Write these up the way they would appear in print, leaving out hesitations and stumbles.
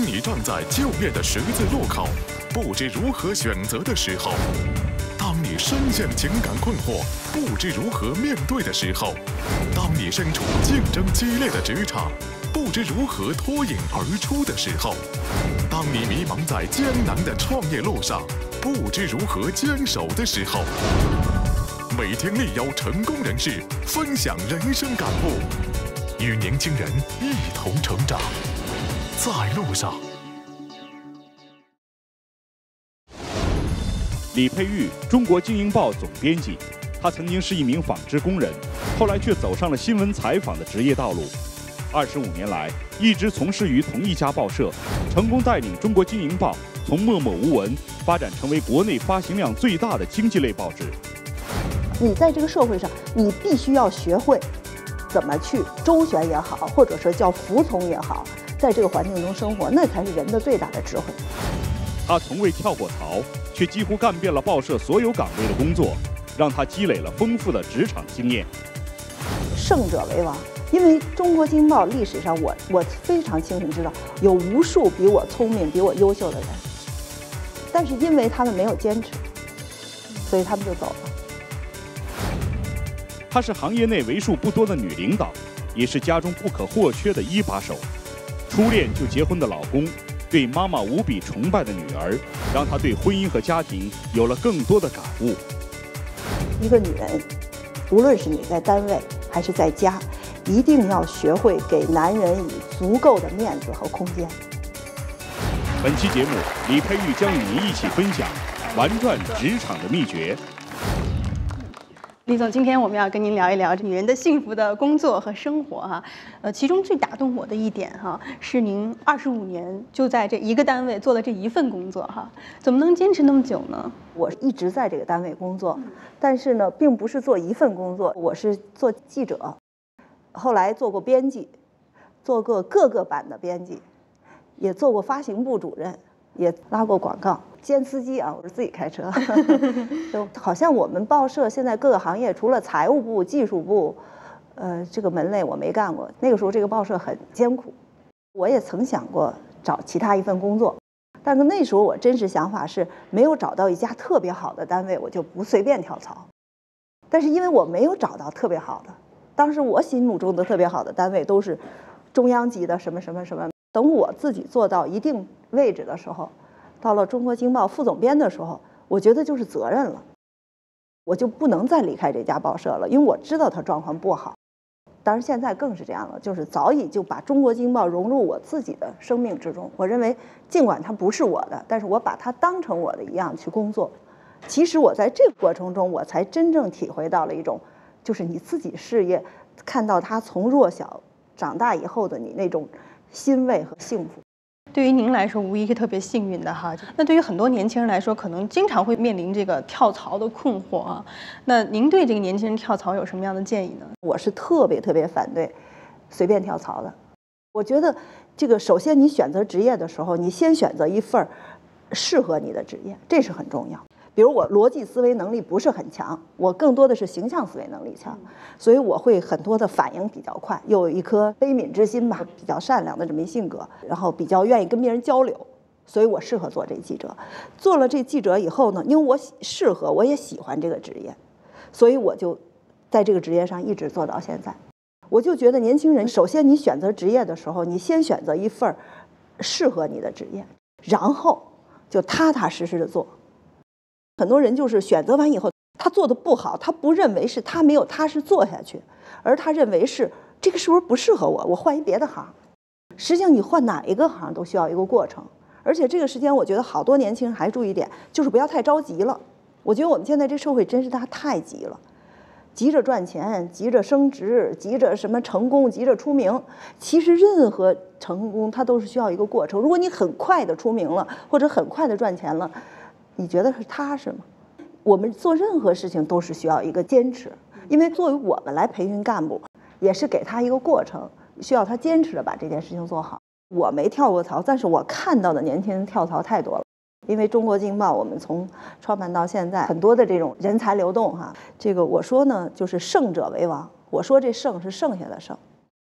你站在就业的十字路口，不知如何选择的时候；当你深陷情感困惑，不知如何面对的时候；当你身处竞争激烈的职场，不知如何脱颖而出的时候；当你迷茫在艰难的创业路上，不知如何坚守的时候。每天力邀成功人士分享人生感悟，与年轻人一同成长，在路上。 李佩钰，中国经营报总编辑，他曾经是一名纺织工人，后来却走上了新闻采访的职业道路。25年来，一直从事于同一家报社，成功带领中国经营报从默默无闻发展成为国内发行量最大的经济类报纸。 你在这个社会上，你必须要学会怎么去周旋也好，或者说叫服从也好，在这个环境中生活，那才是人的最大的智慧。 他从未跳过槽，却几乎干遍了报社所有岗位的工作，让他积累了丰富的职场经验。 胜者为王，因为中国经营报历史上我非常清楚知道，有无数比我聪明、比我优秀的人，但是因为他们没有坚持，所以他们就走了。 她是行业内为数不多的女领导，也是家中不可或缺的一把手。初恋就结婚的老公，对妈妈无比崇拜的女儿，让她对婚姻和家庭有了更多的感悟。 一个女人，无论是你在单位还是在家，一定要学会给男人以足够的面子和空间。 本期节目，李佩钰将与您一起分享玩转职场的秘诀。 李总，今天我们要跟您聊一聊女人的幸福的工作和生活哈。其中最打动我的一点哈，是您25年就在这一个单位做了这一份工作哈，怎么能坚持那么久呢？ 我一直在这个单位工作，但是呢，并不是做一份工作，我是做记者，后来做过编辑，做过各个版的编辑，也做过发行部主任，也拉过广告。兼司机啊，我是自己开车，就好像我们报社现在各个行业除了财务部、技术部，这个门类我没干过。那个时候这个报社很艰苦，我也曾想过找其他一份工作，但是那时候我真实想法是没有找到一家特别好的单位，我就不随便跳槽。但是因为我没有找到特别好的，当时我心目中的特别好的单位都是中央级的什么什么什么。等我自己做到一定位置的时候，到了中国经报副总编的时候，我觉得就是责任了，我就不能再离开这家报社了，因为我知道它状况不好。当然现在更是这样了，就是早已就把中国经报融入我自己的生命之中。我认为尽管它不是我的，但是我把它当成我的一样去工作。其实我在这个过程中，我才真正体会到了一种，就是你自己事业看到它从弱小长大以后的你那种欣慰和幸福。 对于您来说，无疑是特别幸运的哈。那对于很多年轻人来说，可能经常会面临这个跳槽的困惑啊。那您对这个年轻人跳槽有什么样的建议呢？ 我是特别反对随便跳槽的。我觉得这个首先你选择职业的时候，你先选择一份适合你的职业，这是很重要。比如我逻辑思维能力不是很强，我更多的是形象思维能力强，所以我会很多的反应比较快，又有一颗悲悯之心吧，比较善良的这么一性格，然后比较愿意跟别人交流，所以我适合做这记者。做了这记者以后呢，因为我适合，我也喜欢这个职业，所以我就在这个职业上一直做到现在。我就觉得年轻人，首先你选择职业的时候，你先选择一份适合你的职业，然后就踏踏实实的做。很多人就是选择完以后，他做的不好，他不认为是他没有踏实做下去，而他认为是这个是不是不适合我，我换一别的行。实际上你换哪一个行都需要一个过程，而且这个时间我觉得好多年轻人还注意一点，就是不要太着急了。我觉得我们现在这社会真是他太急了，急着赚钱，急着升职，急着什么成功，急着出名。其实任何成功它都是需要一个过程。如果你很快的出名了，或者很快的赚钱了，你觉得是踏实吗？我们做任何事情都是需要一个坚持，因为作为我们来培训干部，也是给他一个过程，需要他坚持的把这件事情做好。我没跳过槽，但是我看到的年轻人跳槽太多了。因为中国经报我们从创办到现在，很多的这种人才流动哈，这个我说呢就是胜者为王。我说这胜是剩下的胜，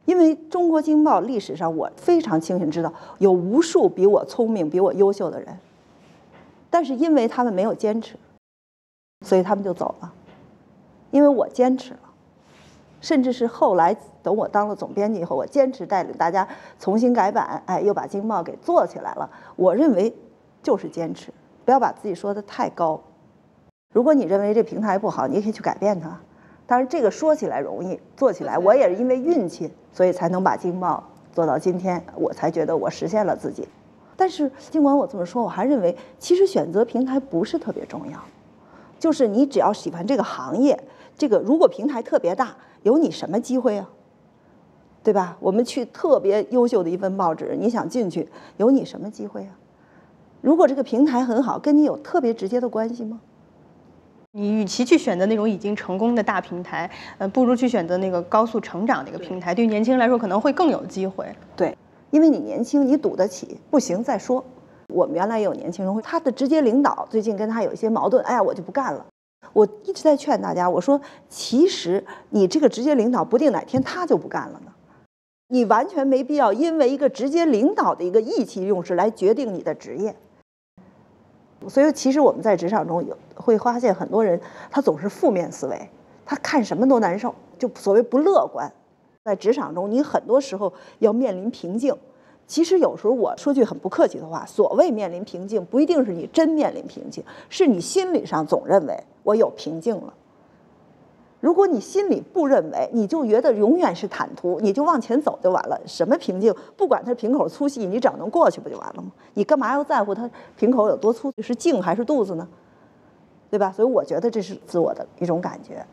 因为中国经报历史上，我非常清醒知道，有无数比我聪明、比我优秀的人，但是因为他们没有坚持，所以他们就走了。因为我坚持了，甚至是后来等我当了总编辑以后，我坚持带领大家重新改版，又把经报给做起来了。我认为就是坚持，不要把自己说得太高。如果你认为这平台不好，你也可以去改变它。当然，这个说起来容易，做起来我也是因为运气，所以才能把经报做到今天，我才觉得我实现了自己。但是尽管我这么说，我还认为其实选择平台不是特别重要，就是你只要喜欢这个行业，这个如果平台特别大，有你什么机会啊？对吧？我们去特别优秀的一份报纸，你想进去，有你什么机会啊？如果这个平台很好，跟你有特别直接的关系吗？ 你与其去选择那种已经成功的大平台，不如去选择那个高速成长的一个平台，对于年轻人来说可能会更有机会。 对，因为你年轻，你赌得起，不行再说。我们原来也有年轻人会，他的直接领导最近跟他有一些矛盾，哎呀，我就不干了。我一直在劝大家，我说其实你这个直接领导不定哪天他就不干了呢，你完全没必要因为一个直接领导的一个意气用事来决定你的职业。所以其实我们在职场中会发现很多人他总是负面思维，他看什么都难受，就所谓不乐观。在职场中你很多时候要面临瓶颈，其实有时候我说句很不客气的话，所谓面临瓶颈不一定是你真面临瓶颈，是你心理上总认为我有瓶颈了。如果你心里不认为，你就觉得永远是坦途，你就往前走就完了。什么瓶颈，不管它瓶口粗细，你只要能过去不就完了吗？你干嘛要在乎它瓶口有多粗，是茎还是肚子呢？对吧？所以我觉得这是自我的一种感觉。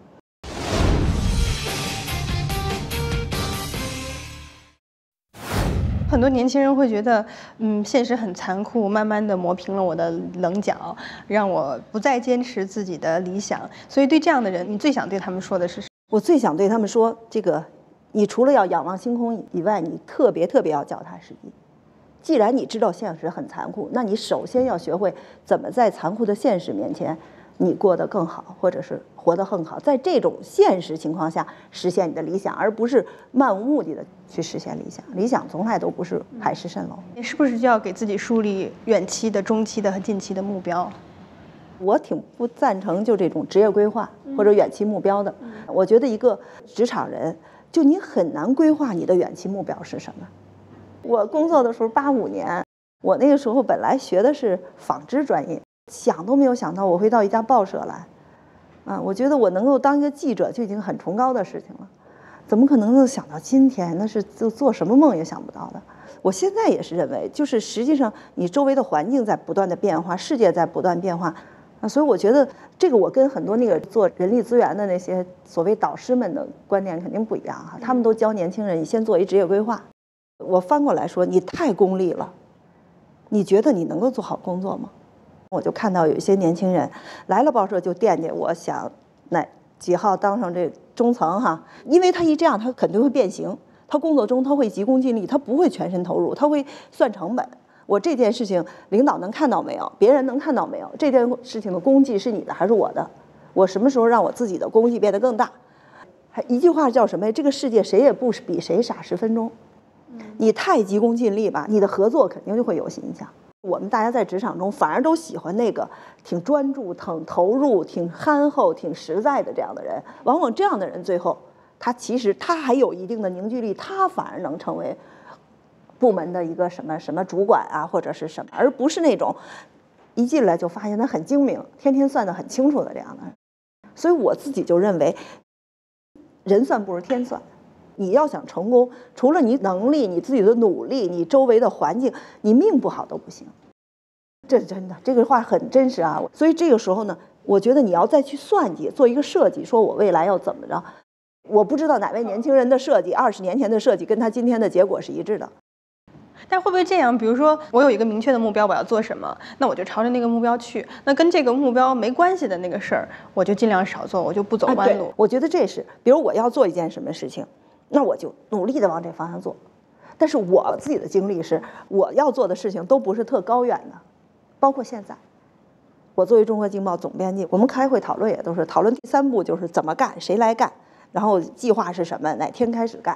很多年轻人会觉得，现实很残酷，慢慢的磨平了我的棱角，让我不再坚持自己的理想。所以对这样的人，你最想对他们说的是什么？ 我最想对他们说，这个你除了要仰望星空以外，你特别要脚踏实地。既然你知道现实很残酷，那你首先要学会怎么在残酷的现实面前，你过得更好，或者是活得更好，在这种现实情况下实现你的理想，而不是漫无目的的去实现理想。理想从来都不是海市蜃楼。 你是不是就要给自己树立远期的、中期的和近期的目标？ 我挺不赞成就这种职业规划或者远期目标的。我觉得一个职场人，就你很难规划你的远期目标是什么。我工作的时候85年，我那个时候本来学的是纺织专业，想都没有想到我会到一家报社来，我觉得我能够当一个记者就已经很崇高的事情了，怎么可能能想到今天？那是做什么梦也想不到的。我现在也是认为，就是实际上你周围的环境在不断的变化，世界在不断变化，所以我觉得这个我跟很多那个做人力资源的那些所谓导师们的观念肯定不一样哈，他们都教年轻人你先做一职业规划。我翻过来说，你太功利了，你觉得你能够做好工作吗？我就看到有一些年轻人来了报社就惦记，我想哪几号当上这中层哈，因为他一这样他肯定会变形，他工作中他会急功近利，他不会全身投入，他会算成本。我这件事情领导能看到没有？别人能看到没有？这件事情的功绩是你的还是我的？我什么时候让我自己的功绩变得更大？还一句话叫什么呀？这个世界谁也不比谁傻10分钟。你太急功近利吧，你的合作肯定就会有影响。我们大家在职场中反而都喜欢那个挺专注、挺投入、挺憨厚、挺实在的这样的人。往往这样的人最后，其实他还有一定的凝聚力，他反而能成为部门的一个什么主管啊，或者是什么，而不是那种一进来就发现他很精明，天天算得很清楚的这样的人。所以我自己就认为，人算不如天算。你要想成功，除了你能力、你自己的努力、你周围的环境，你命不好都不行。这是真的，这个话很真实啊。所以这个时候呢，我觉得你要再去算计，做一个设计，说我未来要怎么着。我不知道哪位年轻人的设计，20年前的设计跟他今天的结果是一致的。 但会不会这样？比如说，我有一个明确的目标，我要做什么，那我就朝着那个目标去。那跟这个目标没关系的那个事儿，我就尽量少做，我就不走弯路。 我觉得这是，比如我要做一件什么事情，那我就努力的往这方向做。但是我自己的经历是，我要做的事情都不是特高远的，包括现在，我作为中国经报总编辑，我们开会讨论也都是讨论第3步就是怎么干，谁来干，然后计划是什么，哪天开始干。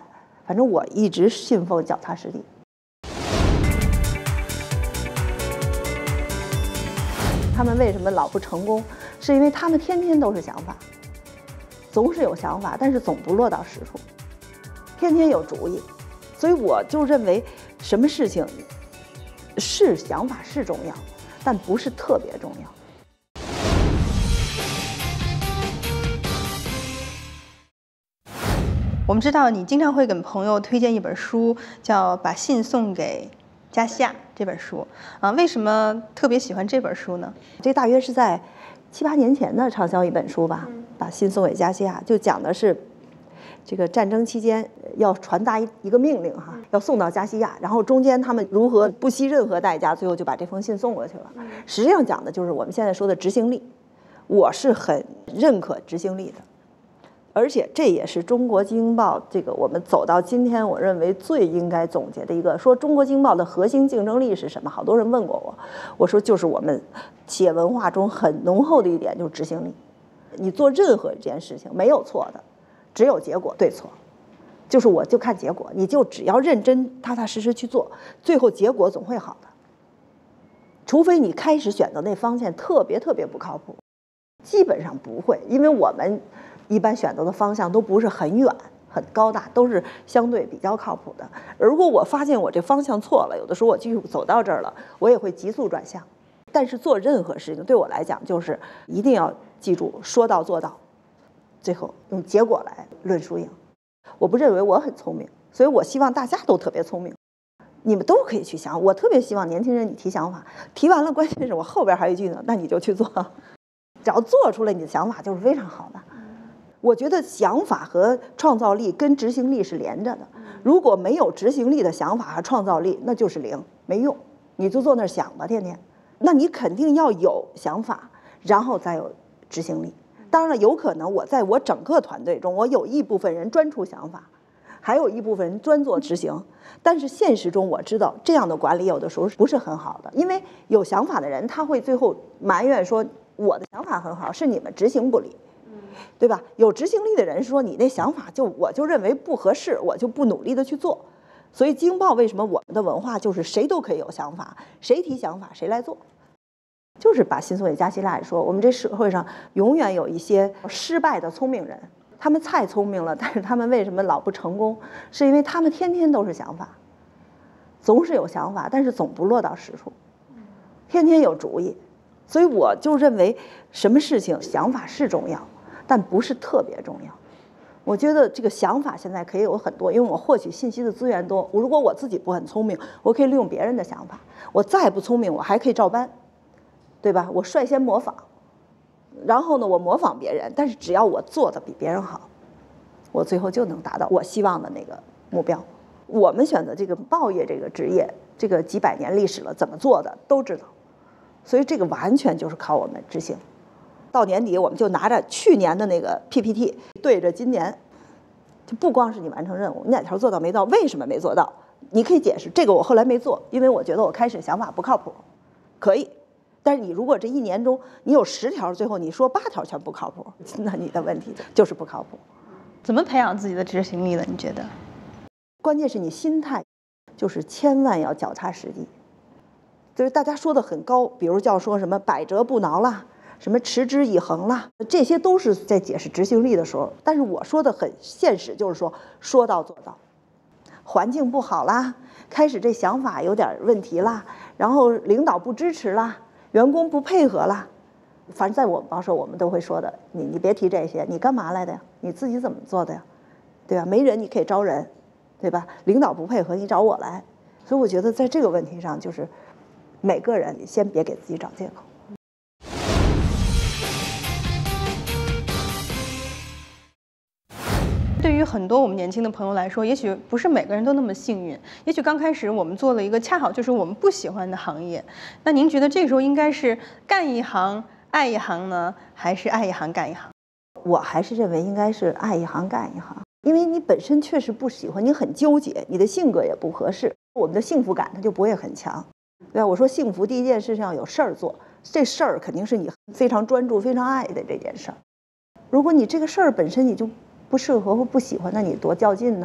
反正我一直信奉脚踏实地。他们为什么老不成功？是因为他们天天都是想法，总是有想法，但是总不落到实处，天天有主意。所以我就认为，什么事情是想法是重要，但不是特别重要。 我们知道你经常会给朋友推荐一本书，叫《把信送给加西亚》这本书啊，为什么特别喜欢这本书呢？ 这大约是在7、8年前的畅销一本书吧，把信送给加西亚，就讲的是这个战争期间要传达一个命令哈，要送到加西亚，然后中间他们如何不惜任何代价，最后就把这封信送过去了。实际上讲的就是我们现在说的执行力，我是很认可执行力的。而且这也是中国经营报这个我们走到今天，我认为最应该总结的一个。说中国经营报的核心竞争力是什么？好多人问过我，我说就是我们企业文化中很浓厚的一点，就是执行力。你做任何一件事情没有错的，只有结果对错。就是我就看结果，你就只要认真踏踏实实去做，最后结果总会好的。除非你开始选择那方向特别不靠谱，基本上不会，因为我们一般选择的方向都不是很远很高大，都是相对比较靠谱的。如果我发现我这方向错了，有的时候我继续走到这儿了，我也会急速转向。但是做任何事情对我来讲，就是一定要记住说到做到，最后用结果来论输赢。我不认为我很聪明，所以我希望大家都特别聪明，你们都可以去想。我特别希望年轻人你提想法，提完了关键是我后边还有一句呢，那你就去做，只要做出来你的想法就是非常好的。我觉得想法和创造力跟执行力是连着的，如果没有执行力的想法和创造力，那就是零，没用。你就坐那儿想吧，天天。那你肯定要有想法，然后再有执行力。当然了，有可能我在我整个团队中，我有一部分人专出想法，还有一部分人专做执行。但是现实中我知道，这样的管理有的时候不是很好的，因为有想法的人他会最后埋怨说，我的想法很好，是你们执行不力。对吧？有执行力的人说你那想法我就认为不合适，我就不努力的去做。所以经报为什么我们的文化就是谁都可以有想法，谁提想法谁来做，就是把信送给加西亚说，我们这社会上永远有一些失败的聪明人，他们太聪明了，但是他们为什么老不成功？是因为他们天天都是想法，总是有想法，但是总不落到实处，天天有主意。所以我就认为什么事情想法是重要，但不是特别重要。我觉得这个想法现在可以有很多，因为我获取信息的资源多。如果我自己不很聪明，我可以利用别人的想法；我再不聪明，我还可以照搬，对吧？我率先模仿，然后呢，我模仿别人，但是只要我做的比别人好，我最后就能达到我希望的那个目标。我们选择这个报业这个职业，这个几百年历史了，怎么做的都知道，所以这个完全就是靠我们执行。到年底，我们就拿着去年的那个 PPT 对着今年，就不光是你完成任务，你哪条做到没到，为什么没做到，你可以解释。这个我后来没做，因为我觉得我开始想法不靠谱，可以。但是你如果这一年中你有10条，最后你说8条全不靠谱，那你的问题就是不靠谱。 怎么培养自己的执行力呢？你觉得？ 关键是你心态，就是千万要脚踏实地。就是大家说的很高，比如叫说什么百折不挠啦，什么持之以恒啦，这些都是在解释执行力的时候。但是我说的很现实，就是说到做到。环境不好啦，开始这想法有点问题啦，然后领导不支持啦，员工不配合啦，反正在我们报社我们都会说的，你别提这些，你干嘛来的呀？你自己怎么做的呀？对吧？没人你可以招人，对吧？领导不配合你找我来。所以我觉得在这个问题上，就是每个人先别给自己找借口。 对于很多我们年轻的朋友来说，也许不是每个人都那么幸运。也许刚开始我们做了一个恰好就是我们不喜欢的行业，那您觉得这时候应该是干一行爱一行呢，还是爱一行干一行？ 我还是认为应该是爱一行干一行，因为你本身确实不喜欢，你很纠结，你的性格也不合适，我们的幸福感它就不会很强，对吧？我说幸福第一件事情要有事儿做，这事儿肯定是你非常专注、非常爱的这件事儿。如果你这个事儿本身你就不适合或不喜欢，那你多较劲呢，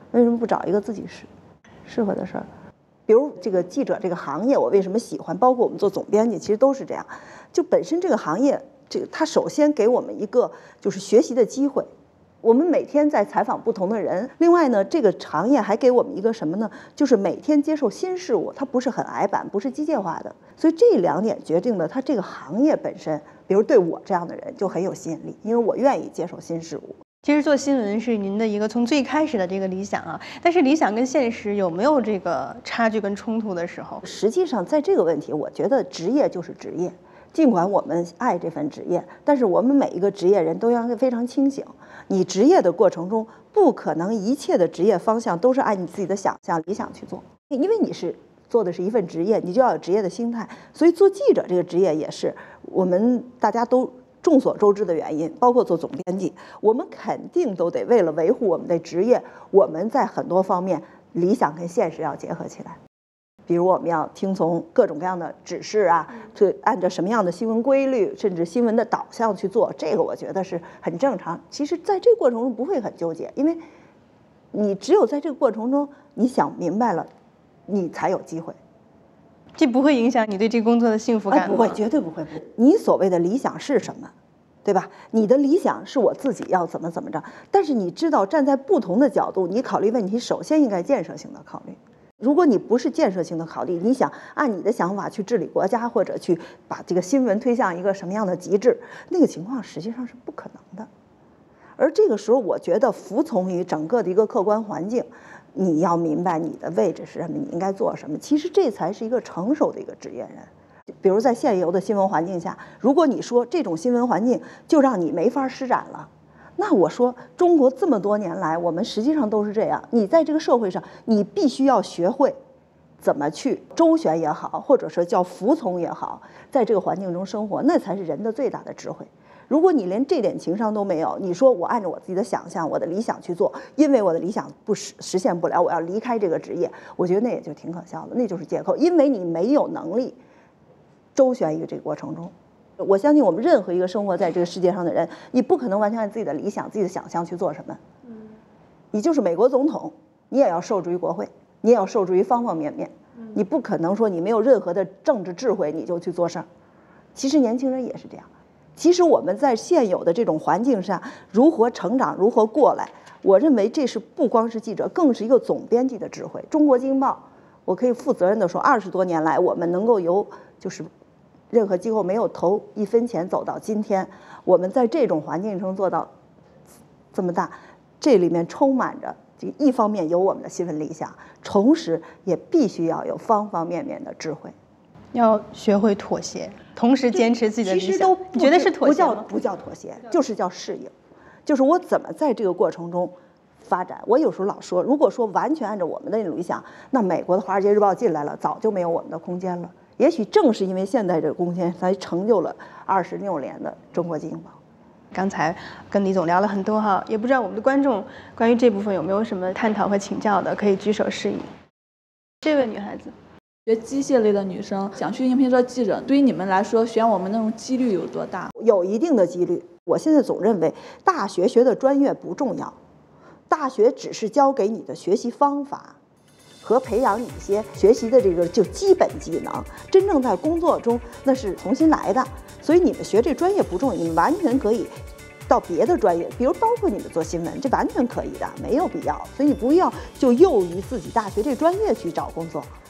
为什么不找一个自己适合的事儿？比如这个记者这个行业，我为什么喜欢？包括我们做总编辑，其实都是这样。就本身这个行业，它首先给我们一个就是学习的机会。我们每天在采访不同的人，另外呢，这个行业还给我们一个什么呢？就是每天接受新事物，它不是很矮板，不是机械化的。所以这2点决定了它这个行业本身，比如对我这样的人就很有吸引力，因为我愿意接受新事物。 其实做新闻是您的一个从最开始的这个理想啊，但是理想跟现实有没有这个差距跟冲突的时候？ 实际上，在这个问题，我觉得职业就是职业。尽管我们爱这份职业，但是我们每一个职业人都要非常清醒。你职业的过程中，不可能一切的职业方向都是按你自己的想象、理想去做，因为你是做的是一份职业，你就要有职业的心态。所以做记者这个职业也是我们大家都众所周知的原因，包括做总编辑，我们肯定都得为了维护我们的职业，我们在很多方面理想跟现实要结合起来。比如我们要听从各种各样的指示啊，去按照什么样的新闻规律，甚至新闻的导向去做，这个我觉得是很正常。其实在这个过程中不会很纠结，因为你只有在这个过程中你想明白了，你才有机会。 这不会影响你对这个工作的幸福感吗？ 不会，绝对不会。你所谓的理想是什么？对吧？你的理想是我自己要怎么着，但是你知道站在不同的角度，你考虑问题首先应该建设性的考虑。如果你不是建设性的考虑，你想按你的想法去治理国家，或者去把这个新闻推向一个什么样的极致，那个情况实际上是不可能的。而这个时候，我觉得服从于整个的一个客观环境，你要明白你的位置是什么，你应该做什么。其实这才是一个成熟的一个职业人。比如在现有的新闻环境下，如果你说这种新闻环境就让你没法施展了，那我说中国这么多年来，我们实际上都是这样。你在这个社会上，你必须要学会怎么去周旋也好，或者说叫服从也好，在这个环境中生活，那才是人的最大的智慧。如果你连这点情商都没有，你说我按照我自己的想象、我的理想去做，因为我的理想实现不了，我要离开这个职业，我觉得那也就挺可笑的，那就是借口，因为你没有能力周旋于这个过程中。我相信我们任何一个生活在这个世界上的人，你不可能完全按自己的理想、自己的想象去做什么。你就是美国总统，你也要受制于国会，你也要受制于方方面面。你不可能说你没有任何的政治智慧你就去做事儿。其实年轻人也是这样。其实我们在现有的这种环境下如何成长、如何过来，我认为这是不光是记者，更是一个总编辑的智慧。中国经营报，我可以负责任地说，20多年来，我们能够由就是任何机构没有投1分钱走到今天，我们在这种环境中做到这么大，这里面充满着一方面有我们的新闻理想，同时也必须要有方方面面的智慧， 要学会妥协，同时坚持自己的理想。其实都你觉得是妥协吗？ 不叫妥协，就是叫适应，就是我怎么在这个过程中发展。我有时候老说，如果说完全按照我们的理想，那美国的《华尔街日报》进来了，早就没有我们的空间了。也许正是因为现在这个空间，才成就了26年的中国经营报。 刚才跟李总聊了很多哈，也不知道我们的观众关于这部分有没有什么探讨和请教的，可以举手示意。这位女孩子， 学机械类的女生想去应聘做记者，对于你们来说，选我们那种几率有多大？ 有一定的几率。我现在总认为，大学学的专业不重要，大学只是教给你的学习方法和培养你一些学习的这个就基本技能，真正在工作中那是重新来的。所以你们学这专业不重要，你们完全可以到别的专业，比如包括你们做新闻，这完全可以的，没有必要。所以你不要就囿于自己大学这专业去找工作。